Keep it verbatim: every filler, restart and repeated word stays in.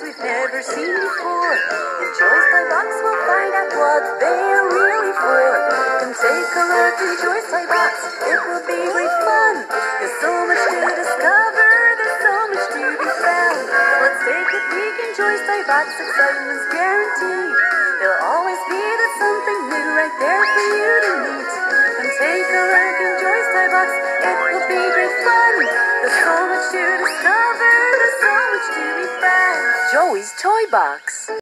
we've never seen before. In Joy's Toy Box we'll find out what they're really for. Come take a look in Joy's Toy Box, it will be great fun. There's so much to discover, there's so much to be found. Let's take a peek in Joy's Toy Box, excitement's guaranteed. There'll always be that something new right there for you to meet. Come take a look in Joy's Toy Box, it will be great fun. There's so much to discover, there's so much to be found. Joey's Toy Box.